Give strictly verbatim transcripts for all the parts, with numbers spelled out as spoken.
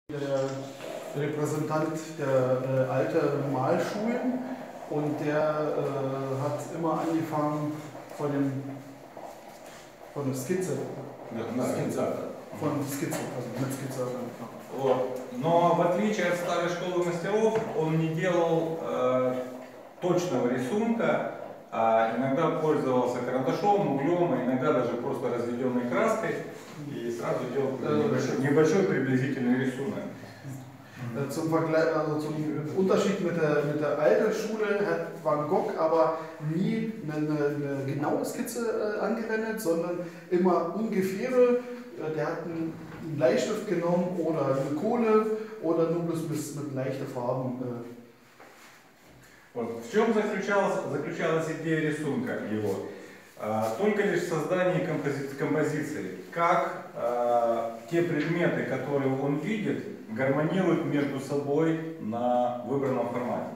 Der Repräsentant der äh, alten Malschulen und der äh, hat immer angefangen von, dem, von der Skizze. Да, Skizze. Von Skizze, also mit Skizze. Вот. Но в отличие от старой школы мастеров, он не делал э, точного рисунка, а иногда пользовался карандашом, углем, а иногда даже просто разведенной краской и сразу делал небольшой, небольшой приблизительный рисунок. Zum, Vergleich, also zum Unterschied mit der, mit der alten Schule hat Van Gogh aber nie eine, eine genaue Skizze äh, angewendet, sondern immer ungefähre. Äh, der hat einen, einen Bleistift genommen oder eine Kohle oder nur bloß mit, mit leichten Farben. Äh. Вот. В чем заключалась, заключалась идея рисунка его? А, только лишь в создании компози композиции. Как а, те предметы, которые он видит, гармонируют между собой на выбранном формате.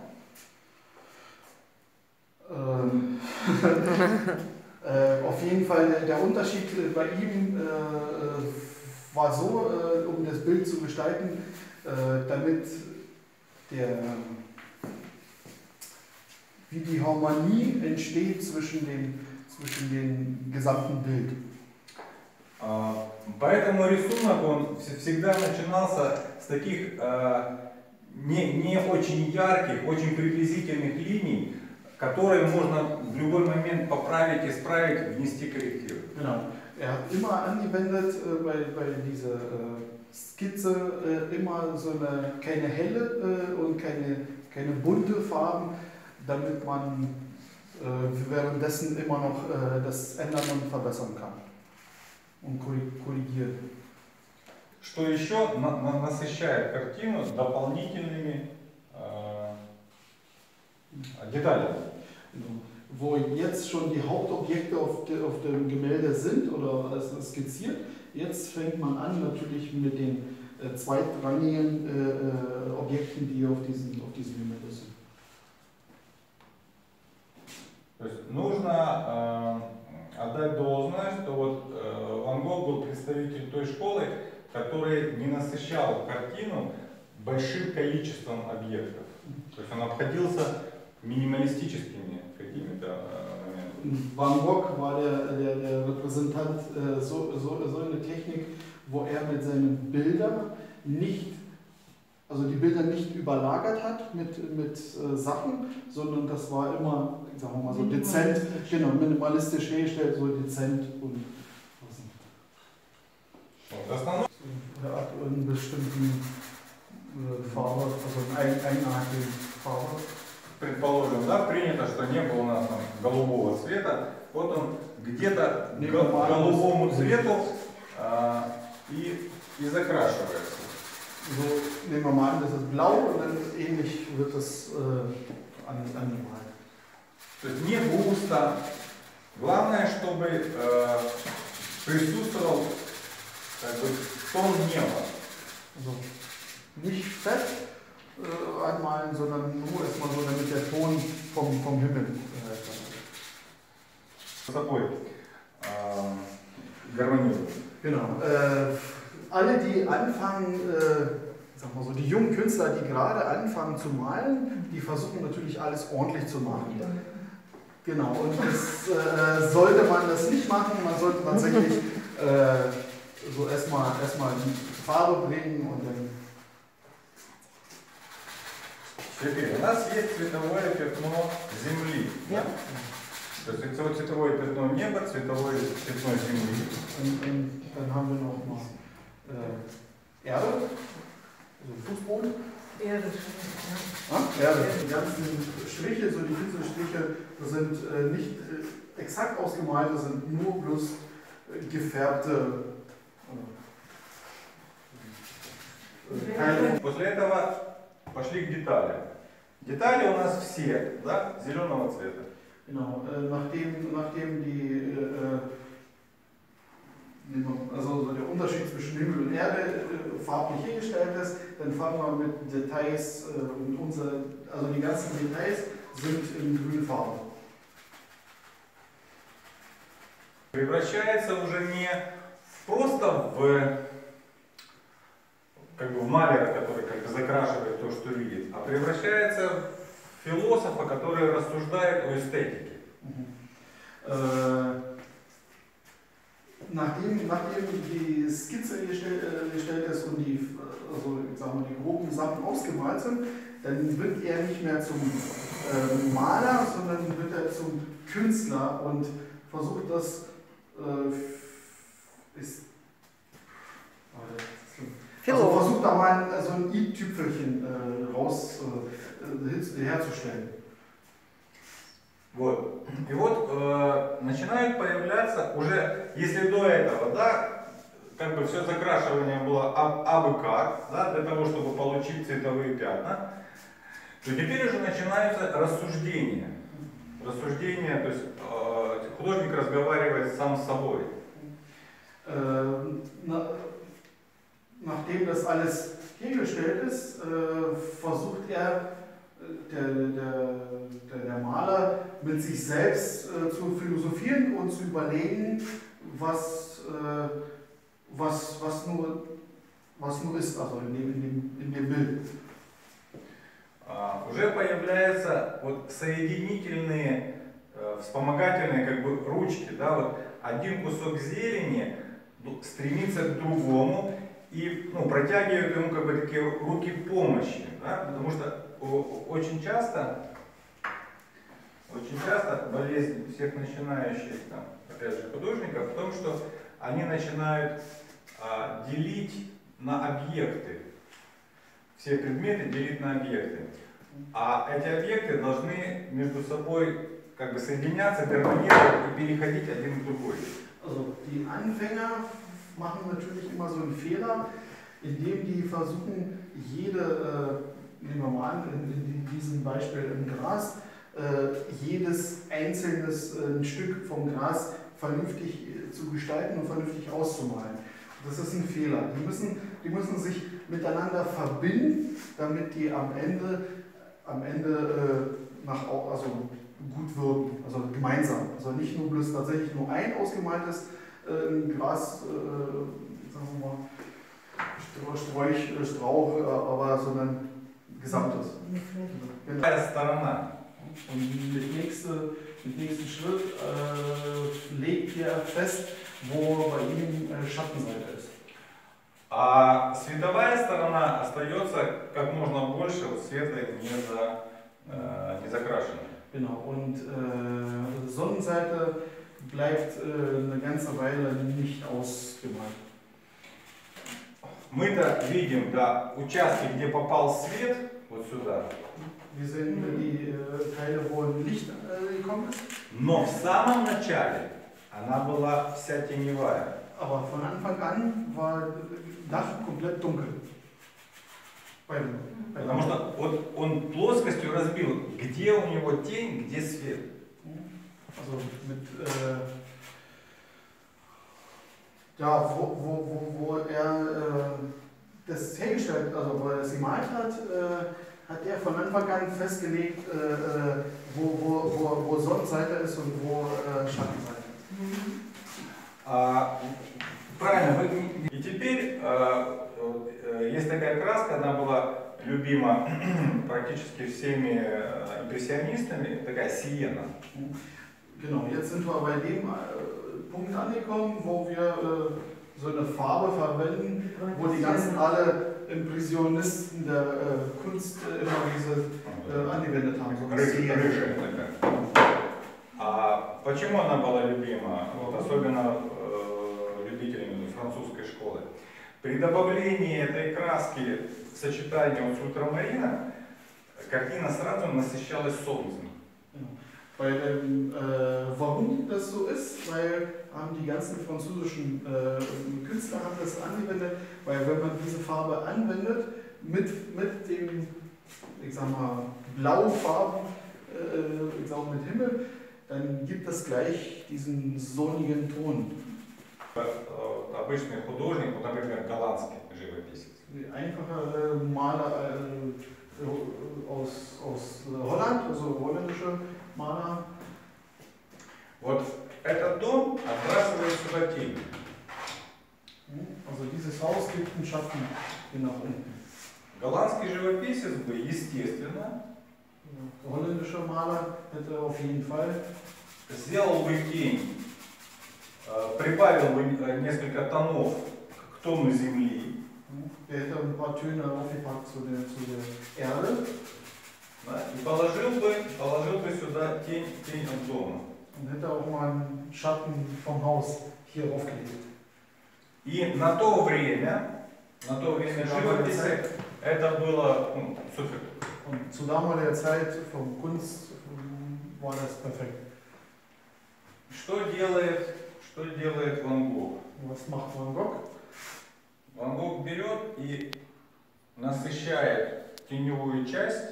Ähm, äh, auf jeden Fall der, der Unterschied bei ihm äh, war so, äh, um das Bild zu gestalten, äh, damit der, wie die Harmonie entsteht zwischen dem, zwischen dem gesamten Bild. Поэтому рисунок он всегда начинался с таких э, не, не очень ярких, очень приблизительных линий, которые можно в любой момент поправить, исправить, внести коррективы. Genau. Er hat immer angewendet äh, bei, bei dieser äh, Skizze äh, immer so eine keine helle äh, und keine, keine bunte Farben, damit man äh, währenddessen immer noch äh, das ändern und verbessern kann. Und korrigiert. Что еще на, на, насыщает картину дополнительными э, деталями. Wo jetzt schon die Hauptobjekte auf, de, auf dem Gemälde sind oder es skizziert, jetzt fängt man an natürlich mit den äh, zweitrangigen äh, Objekten, die auf diesem, auf diesem Gemälde sind. То есть нужно э, отдать должное, что вот э, Ван Гог был представитель той школы, который не насыщал картину большим количеством объектов. То есть он обходился минималистическими какими-то э, моментами. Van Gogh war der, der, der Repräsentant äh, so, so, so eine Technik, wo er mit seinen Bildern nicht, also die Bilder nicht überlagert hat mit, mit äh, Sachen, sondern das war immer, sagen wir mal so dezent, genau, minimalistisch hergestellt, so dezent und Основной er hat einen bestimmten äh, Farbe, also eine eigenartige Farbe. Предположим, да, принято, что небо у нас там голубого цвета, вот он где-то к голубому цвету а, и, и закрашивается. So, nehmen wir mal an, das ist blau und dann ähnlich wird es äh, angemalt. То есть не густо. Главное, чтобы э, присутствовал как бы, тон неба. Also nicht fett äh, anmalen, sondern nur erstmal so, damit der Ton vom, vom Himmel äh, С собой э, гармонирует. Genau. Äh, alle, die anfangen, äh, sag mal so, die jungen Künstler, die gerade anfangen zu malen, die versuchen natürlich alles ordentlich zu machen. Genau, und das, äh, sollte man das nicht machen, man sollte tatsächlich äh, so erstmal erstmal Farbe bringen und dann. Теперь у нас есть цветовое пятно Земли. Ja. То есть цветовое пятно неба, цветовое пятно Земли. Und, und dann haben wir noch mal äh, Erde, also Fußboden. Erde. Ah, Erde. Die ganzen Striche, so die Pinselstriche, das sind äh, nicht äh, exakt ausgemalt, das sind nur bloß äh, gefärbte äh, Teile. После этого пошли к деталям. Детали у нас все, да, зеленого цвета. Genau, äh, nachdem, nachdem die, äh, also so der Unterschied zwischen Himmel und Erde äh, farblich hergestellt ist, dann fangen wir mit Details äh, und unsere, also die ganzen Details sind in Grünfarbe. Превращается уже не просто в как бы в малера, который как бы закрашивает то, что видит, а превращается в философа, который рассуждает о эстетике. Äh, nachdem, nachdem die Skizze gestellt, äh, gestellt ist und die, also, ich sag mal, die groben Sachen ausgemalt sind, dann wird er nicht mehr zum äh, Maler, sondern wird er zum Künstler und versucht das, äh, ist, also versucht da mal so ein i-Tüpfelchen äh, raus äh, herzustellen. Вот. И вот э, начинают появляться уже, если до этого, да, как бы все закрашивание было аб, абы как, да, для того, чтобы получить цветовые пятна, то теперь уже начинаются рассуждения. Рассуждения, то есть э, художник разговаривает сам с собой. Äh, na, nachdem das alles hergestellt ist, äh, versucht er, Der, der, der, der Maler mit sich selbst äh, zu philosophieren und zu überlegen, was, äh, was, was, nur, was nur ist, also in dem, in dem, in dem Bild. Uh, уже появляются вот соединительные, э, вспомогательные как бы ручки, да, вот один кусок зелени стремится к другому и ну, протягивает ему как бы такие руки помощи, да, потому что очень часто, очень часто болезнь всех начинающих, там, опять же, художников в том, что они начинают а, делить на объекты. Все предметы делить на объекты. А эти объекты должны между собой как бы соединяться, гармонировать и переходить один в другой. Also die Anfänger machen natürlich immer so einen Fehler, indem die versuchen, jede äh, nehmen wir mal an, in, in diesem Beispiel im Gras, äh, jedes einzelnes äh, Stück vom Gras vernünftig äh, zu gestalten und vernünftig auszumalen. Das ist ein Fehler. Die müssen, die müssen sich miteinander verbinden, damit die am Ende, am Ende äh, nach, also gut wirken, also gemeinsam. Also nicht nur bloß tatsächlich nur ein ausgemaltes äh, Gras, äh, sagen wir mal, Sträuch, Strauch, äh, aber sondern Gesamtes. Genau. Сторона. Und mit, nächste, mit nächsten Schritt äh, legt er fest, wo bei ihm äh, Schattenseite ist. А световая сторона остается как можно больше вот светлой, не, за, э, не закрашенной. Genau. Und äh, Sonnenseite bleibt äh, eine ganze Weile nicht ausgemalt. Мы-то видим, да, участки, где попал свет, вот сюда. Wir sehen die äh, Teile, wo Licht äh, gekommen ist. Но в самом начале она была вся теневая. Aber von Anfang an war das Dach komplett dunkel. Beim, beim Потому что вот он плоскостью разбил, где у него тень, где свет. Also mit äh, ja, wo, wo, wo, wo er äh, das hergestellt, also wo er das gemalt hat, äh, hat er von Anfang an festgelegt, äh, wo, wo, wo, wo Sonnenseite ist und wo äh, Schattenseite. А, правильно. И теперь а, есть такая краска, она была любима практически всеми импрессионистами, такая сиена. Genau, jetzt sind wir bei dem äh, Punkt angekommen, wo wir äh, so eine Farbe verwenden, wo die ganzen alle Impressionisten der äh, Kunst äh, immer diese äh, angewendet haben. So Рыжая, рыжая такая. А почему она была любима, вот, особенно э, любителями французской школы? При добавлении этой краски в сочетании вот с ультрамарином, картина сразу насыщалась солнцем. Bei dem, äh, warum das so ist, weil haben die ganzen französischen äh, Künstler haben das angewendet, weil wenn man diese Farbe anwendet mit, mit dem, ich sag mal, Blaufarben, äh, ich sag mal, mit Himmel, dann gibt es gleich diesen sonnigen Ton. Обычный художник, вот, например, голландский живописец. Einfacher äh, Maler äh, aus, aus Holland, also holländische Maler. Вот этот дом отбрасывает сюда тень. Also dieses Haus gibt einen Schatten gehen nach unten. Голландский живописец бы, естественно, Der holländische Maler hätte auf jeden Fall сделал бы тень, э, прибавил бы э, несколько тонов к тону земли, er hätte ein paar Töne aufgepackt zu der, zu der Erde да, и положил бы, положил бы сюда тень, тень от дома. und hätte auch mal einen Schatten vom Haus hier raufgelegt. И на то время, на то время живописи это было ну, супер. Und zu damaliger Zeit vom Kunst war das perfekt. Что делает, что делает Ван Гог? Was macht Van Gogh? Ван Гог берет и насыщает теневую часть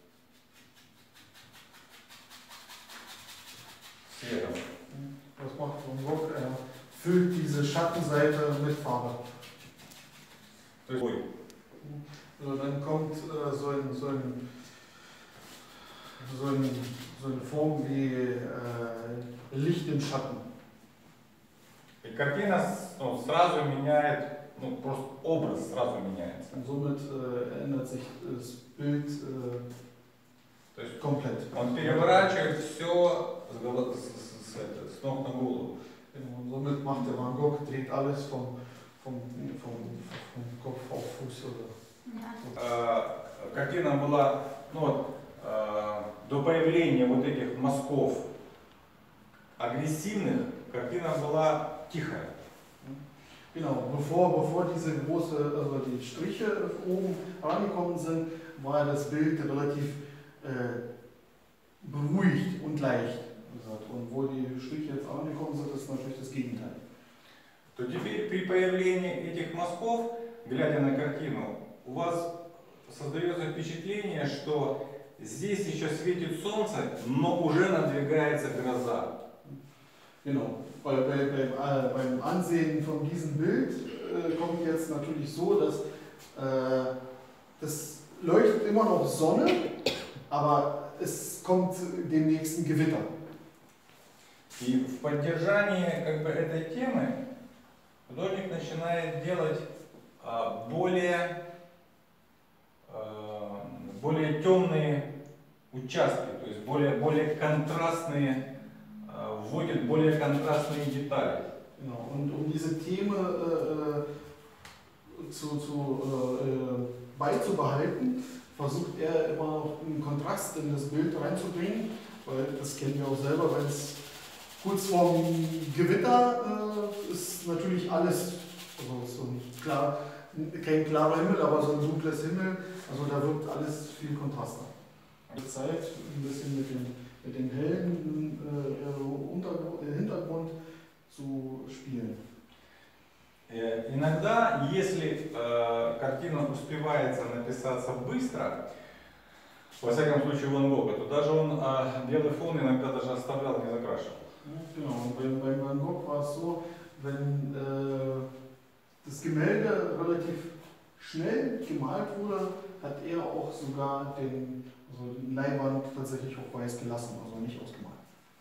светом. Was macht Van Gogh? Er füllt diese Schattenseite mit Farbe. То есть, ой, Also dann kommt äh, so, ein, so, ein, so, ein, so eine Form wie äh, Licht im Schatten. и картина с- ну, сразу меняет, ну просто образ сразу меняется. Und somit äh, ändert sich das Bild äh, То есть komplett. он переворачивает все с, голо- с- с- с это, с ног на голову. Und somit macht der Van Gogh, dreht alles vom, vom, vom, vom Kopf auf Fuß. Oder Э, Картина была, ну вот, э, до появления вот этих мазков агрессивных, картина была тихая. Genau, bevor, bevor diese große, also die Striche oben angekommen sind, war das Bild relativ äh, beruhigt und leicht. Und wo die Striche jetzt angekommen sind, ist natürlich das Gegenteil. То теперь при появлении этих мазков, глядя на картину, у вас создается впечатление, что здесь еще светит солнце, но уже надвигается гроза. Genau. Bei, bei, beim, äh, beim Ansehen von diesem Bild äh, kommt jetzt natürlich so, dass äh, das leuchtet immer noch Sonne, aber es kommt demnächst ein Gewitter. И в поддержании как бы этой темы художник начинает делать а, более, а, более темные участки, то есть более, более контрастные, а, вводит более контрастные детали. Genau. Und um diese Themen äh, zu, zu, äh, beizubehalten, versucht er immer noch einen Kontrast in das Bild reinzubringen, weil das kennen wir auch selber, wenn es kurz vorm Gewitter äh, ist natürlich alles, also so ein klar, kein klarer Himmel, aber so ein dunkles Himmel, also da wirkt alles viel kontraster. Zeit ein bisschen mit dem, mit dem hellen äh, Untergrund, äh, Hintergrund zu spielen. Э, Иногда, если э, картина успевается написаться быстро, во всяком случае Ван Гога, то даже он э, белый фон иногда даже оставлял, не закрашивал. Genau, und bei, bei Van Gogh war es so, wenn äh, das Gemälde relativ schnell gemalt wurde, hat er auch sogar den, also den Leinwand tatsächlich auch weiß gelassen, also nicht ausgemalt.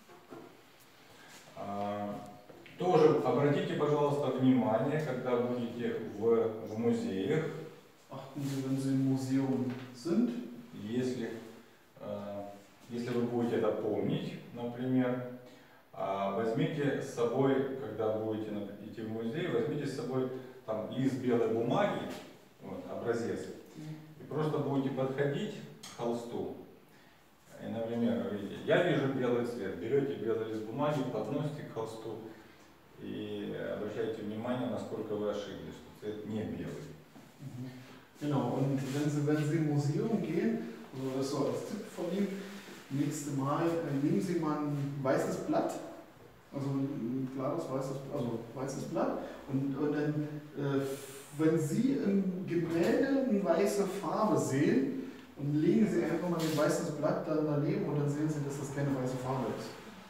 Э, Тоже обратите, пожалуйста, внимание, когда будете в, в музеях, Achten Sie, wenn Sie im Museum sind, если, э, если вы будете это помнить, например, э, возьмите с собой, когда будете идти в музей, возьмите с собой там лист белой бумаги, вот, образец, и просто будете подходить к холсту. И, например, говорите, я вижу белый цвет, берете белый лист бумаги, подносите к холсту и обращайте внимание, насколько вы ошиблись, что цвет не белый. Genau, und wenn Sie, wenn Sie im Museum gehen, also das so als Tipp von ihm, nächste Mal äh, nehmen Sie mal ein weißes Blatt, also ein klares weißes, also weißes Blatt, und, und dann, äh, wenn Sie im Gemälde eine weiße Farbe sehen, und legen Sie einfach mal ein weißes Blatt dann daneben und dann sehen Sie, dass das keine weiße Farbe ist.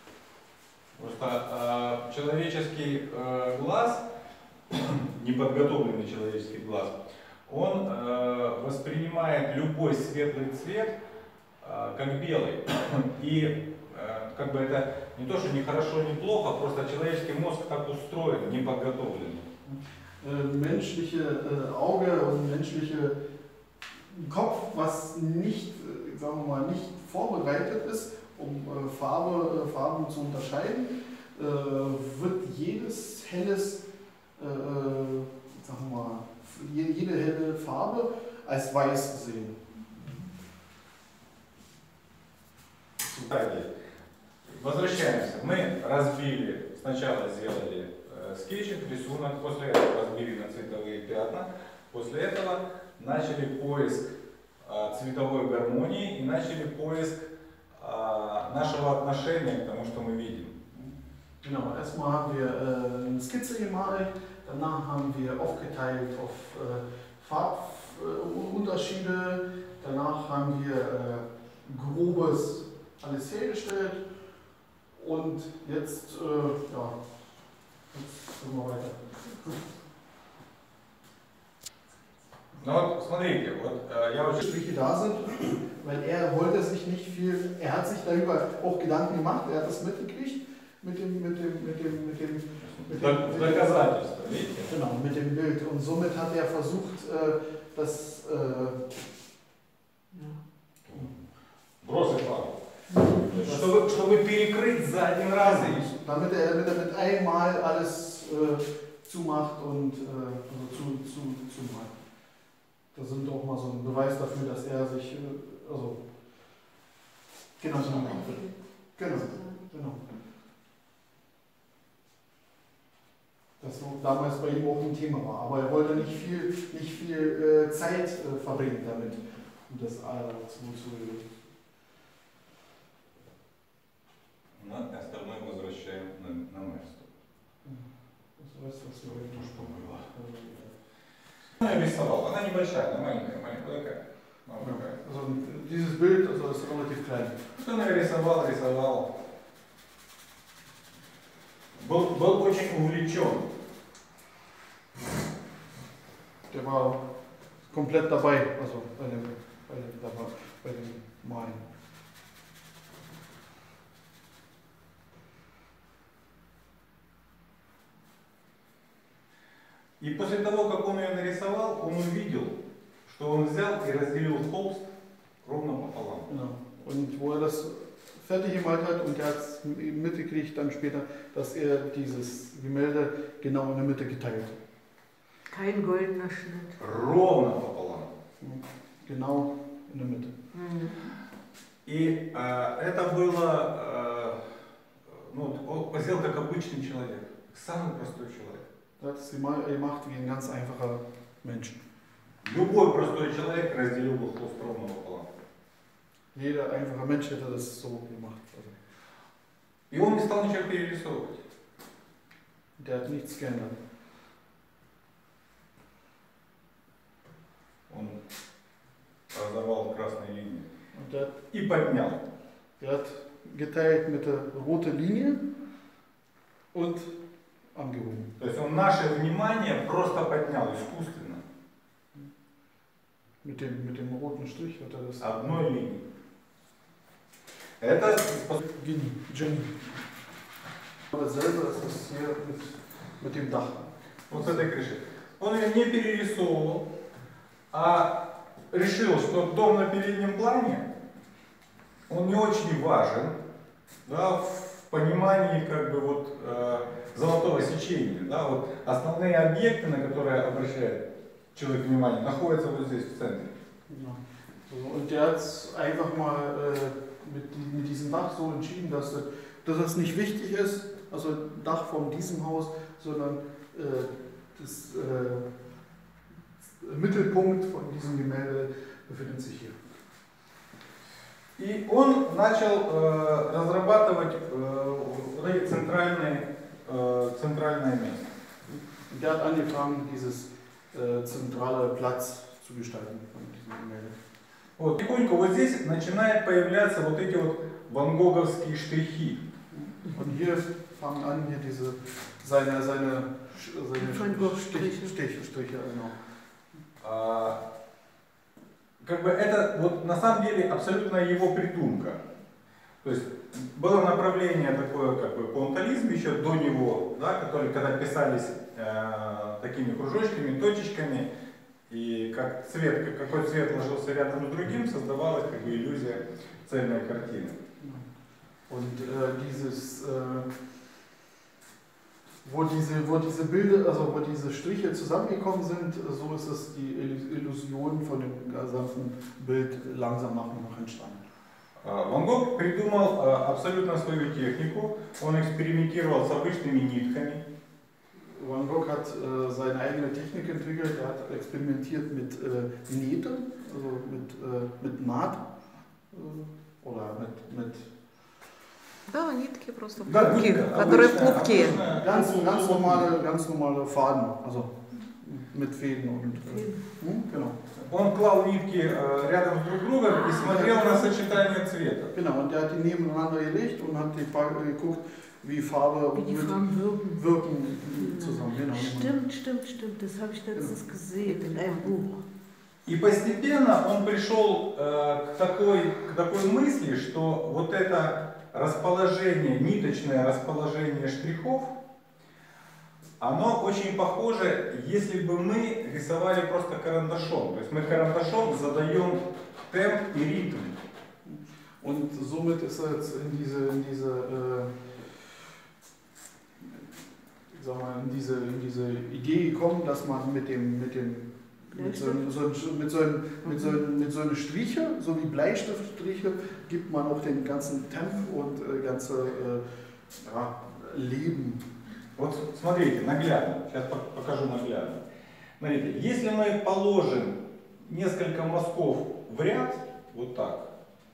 Просто э, человеческий э, глаз, неподготовленный человеческий глаз, он э, воспринимает любой светлый цвет э, как белый. И э, как бы это не то, что не хорошо, не плохо, просто человеческий мозг так устроен, неподготовленный. äh, menschliche äh, Auge und menschliche Kopf, was nicht, äh, sagen wir mal, nicht vorbereitet ist, um äh, Farbe, äh, Farben zu unterscheiden, äh, wird jedes helles, äh, sagen wir mal, jede helle Farbe als weiß gesehen. Возвращаемся. Мы разбили, сначала сделали э, скетчик, рисунок, после этого разбили на цветовые пятна, после этого начали поиск э, цветовой гармонии и начали поиск äh, нашего отношения к тому, что мы видим. Genau, erstmal haben wir äh, eine Skizze gemalt, danach haben wir aufgeteilt auf äh, Farbunterschiede, äh, danach haben wir äh, grobes alles hergestellt und jetzt, äh, ja, jetzt gehen wir weiter. Ну вот, смотрите, вот äh, я очень... Striche da sind, weil er wollte sich nicht viel, er hat sich darüber auch Gedanken gemacht, er hat das mitgekriegt mit dem, mit dem, mit dem, mit dem, mit dem, Доказательства, видите? genau, mit dem Bild und somit hat er versucht, äh, das, äh, Бросай фарбу. Чтобы, чтобы перекрыть за один раз и... damit er, damit er mit einmal alles äh, zumacht und äh, also zu, zu, zumacht. Das sind auch mal so ein Beweis dafür, dass er sich, äh, also, genau, so genau, genau. Das so damals bei ihm auch ein Thema war, aber er wollte nicht viel, nicht viel äh, Zeit äh, verbringen damit, um das äh, zu, zu Но остальное возвращаем на, на место. Она рисовала, она небольшая, она маленькая, маленькая, маленькая. Also dieses Bild also ist relativ klein. Что она рисовала, рисовала. Был, был очень увлечен. Der war komplett dabei, also bei dem, bei dem, dabei, bei dem Malen. И после того, как он ее нарисовал, он увидел, что он взял и разделил холст ровно пополам. Genau. Und wo er das fertig gemalt hat und er hat es in die Mitte gekriegt, dann später, dass er dieses Gemälde genau in der Mitte geteilt hat. Kein goldener Schnitt. Ровно пополам. Genau in der Mitte. Mhm. И э, это было, э, ну, он сделал как обычный человек, самый простой человек. Das ist gemacht wie ein ganz einfacher Mensch. Любой простой человек разделил бы холст ровно пополам. Jeder einfache Mensch hätte das so gemacht. Also. И он не стал ничего перерисовывать. Der hat nichts geändert. Он разорвал красные линии Und der, и поднял. der hat geteilt mit der roten Linie und angehoben. То есть он наше внимание просто поднял искусственно. Mit dem, mit dem roten Strich hat er das. Одной линией. Это Genie. Genie. Aber selber ist das hier mit, mit dem Dach. вот с этой крышей. Он ее не перерисовывал, а решил, что дом на переднем плане, он не очень важен, да, в понимании как бы вот э, золотого сечения. Да, вот основные объекты, на которые обращает человек внимание, находятся вот здесь в центре. Ja. So, und der hat einfach mal äh, mit, mit diesem Dach so entschieden, dass, dass das nicht wichtig ist, also Dach von diesem Haus, sondern äh, das äh, Mittelpunkt von diesem Gemälde befindet sich hier. И он начал э, разрабатывать э, вот эти центральные, э, центральное место. Und der hat angefangen, dieses äh, zentrale Platz zu gestalten von diesem Gemälde. Вот, тихонько вот здесь начинают появляться вот эти вот ван-гоговские штрихи. Und hier fangen an, hier diese, seine, seine, seine Striche. Striche, Striche, genau. А, как бы это вот на самом деле абсолютно его придумка. То есть было направление такое, как бы понтализм еще до него, да, который, когда писались э, такими кружочками, точечками, и как цвет, какой цвет ложился рядом с другим, создавалась как бы иллюзия цельной картины. Und äh, dieses, äh, wo, diese, wo diese Bilder, also wo diese Striche zusammengekommen sind, so ist es die Illusion von dem gesamten Bild langsamer nach entstanden. Ван Гог придумал абсолютно свою технику, он экспериментировал с обычными нитками. Van Gogh hat äh, seine eigene Technik entwickelt, er hat experimentiert mit äh, Nähte, also mit, äh, mit Naht äh, oder mit, mit Да, нитки просто в Да, клубке, нитка, которые в обычная, клубке. обычная, ganz, обычная, ganz, normale, ganz normale Faden, also mit Fäden und äh, hm, genau. Он клал нитки äh, рядом друг с другом и смотрел на сочетание цвета. Genau, und er hat die nebeneinander gelegt und hat die Farbe geguckt, wie Farbe Wie die mit Farben wirken. wirken zusammen. Genau. Stimmt, stimmt, stimmt. Das habe ich letztens gesehen in einem Buch. И постепенно он пришел äh, к, такой, к такой мысли, что вот это расположение, ниточное расположение штрихов, оно очень похоже, если бы мы рисовали просто карандашом. То есть мы карандашом задаем темп и ритм. Und somit ist er jetzt in diese, in diese, äh, sag mal, in diese, in diese Idee gekommen, dass man mit dem, mit dem mit so, so, mit, so, mit, so, mit so eine Striche, so wie Bleistiftstriche, gibt man auch den ganzen Temp und äh, ganze äh, ja, Leben. Вот смотрите, наглядно, сейчас покажу наглядно. Смотрите, если мы положим несколько мазков в ряд, вот так.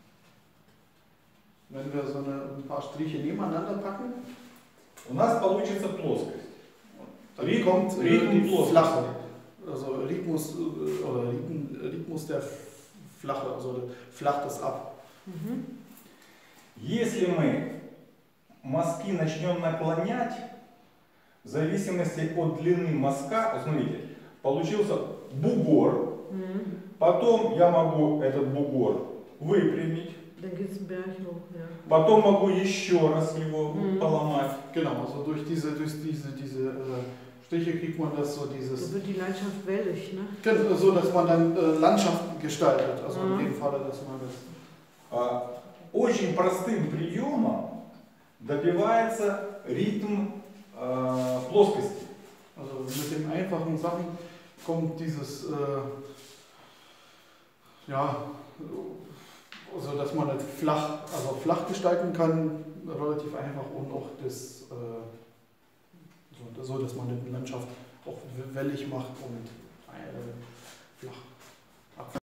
Wenn wir so eine, ein paar Striche nebeneinander packen, у нас получится плоскость. dann Rhythm, kommt äh, Rhythm die плоскость. flache, also Rhythmus, äh, oder Rhythm, Rhythmus der flache, also flacht es ab. Mhm. Если мы мазки начнем наклонять, в зависимости от длины мазка, вот смотрите, получился бугор, Mhm. потом я могу этот бугор выпрямить, Dann geht es einen Berg hoch, ja. потом могу еще раз его Mhm. поломать. Genau, also durch diese, durch diese, diese äh, Striche kriegt man das so Da dieses, wird die Landschaft wellig, ne? genau, so dass man dann äh, Landschaften gestaltet, also Mhm. in dem Falle, dass man das. А, Очень простым приемом добивается ритм а, плоскости. Also mit den einfachen Sachen kommt dieses, äh, ja, also dass man das flach, also flach gestalten kann, relativ einfach und auch das, äh, so, so, dass man die Landschaft auch wellig macht und äh, flach.